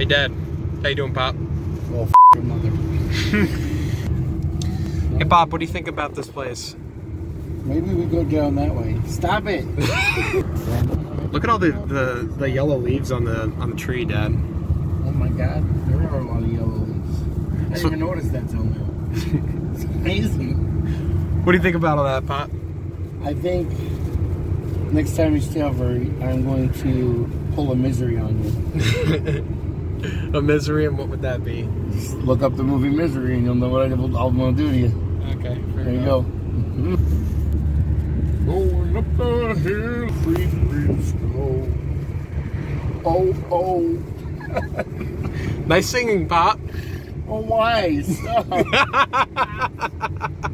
Hey, Dad. How you doing, Pop? Oh, f your mother. Hey, Pop, what do you think about this place? Maybe we go down that way. Stop it! Look at all the yellow leaves on the tree, Dad. Oh my God, there are a lot of yellow leaves. I didn't even notice that till now. It's amazing. What do you think about all that, Pop? I think next time you stay over, I'm going to pull a Misery on you. A Misery, and what would that be? Just look up the movie Misery and you'll know what I'm going to do to you. Okay. There you go. Going up the hill, free snow. Oh, oh. Nice singing, Pop. Oh, why? Stop.